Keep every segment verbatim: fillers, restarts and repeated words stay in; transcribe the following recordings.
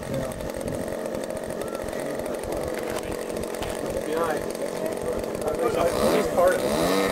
Behind. He's part of it.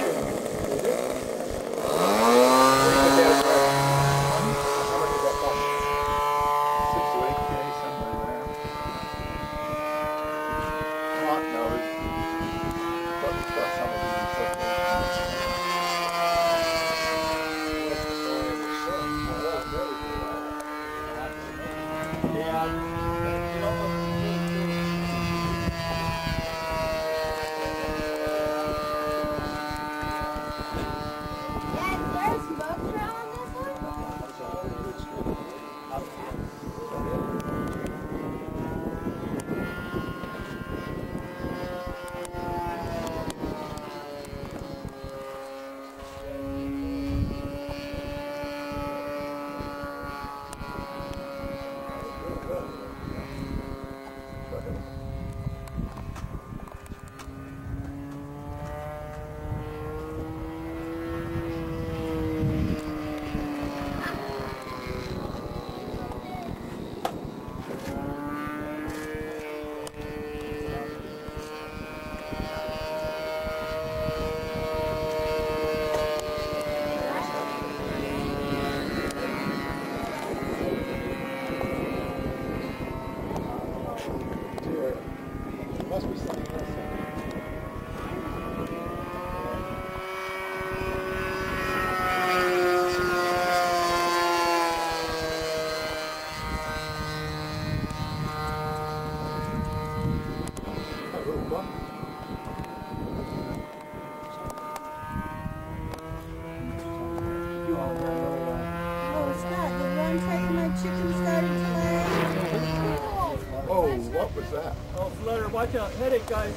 What was that? Oh, flutter, watch out. Headache, guys.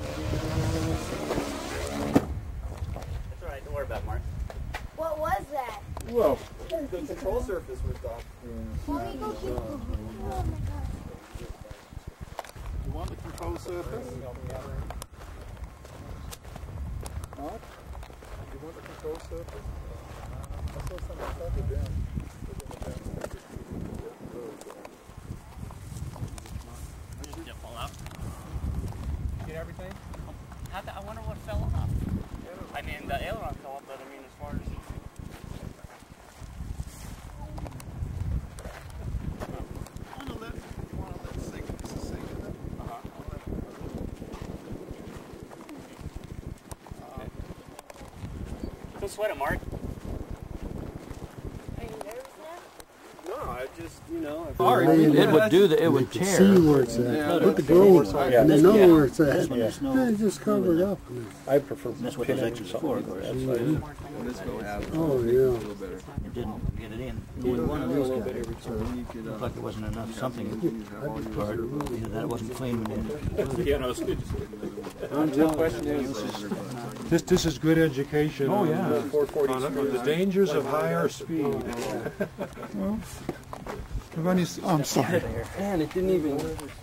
That's alright, don't worry about it, Mark. What was that? Whoa. The control surface was off. Yeah. Let me go get the... Oh my God. You want the control surface? What? You want the control surface? I saw something further down. Get everything? How the, I wonder what fell off. I mean, the aileron fell off, but I mean, as far as... On the left, you want to let it sink. It's a sink, isn't it? Uh-huh. Uh, Don't sweat it, Mark. Are you nervous now? No, I just, you know. It would do that. It would tear. See where it's at. Yeah, Put the yeah. gold. Yeah. They know Yeah. where it's at. This one is no- They just cover it up. I prefer. That's what those extras for. Of course. Mhm. Oh yeah. It didn't get it in. Only one of these guys. So it looked like there wasn't enough something. Or either that it wasn't clean when it. Yeah, no, it's good. The question is, This, this is good education. Oh, on, yeah. uh, four forty on, on the dangers of higher speed. I've only s- I'm sorry. Man, it didn't even...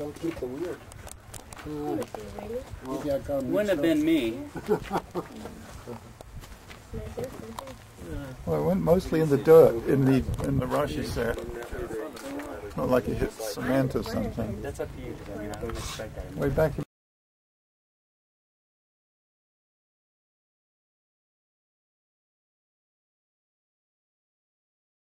Wouldn't have been me. well, it went mostly in the dirt, in the in the rush, you said. Not like it hit cement or something. That's up to you. I mean, I don't expect that. Way back.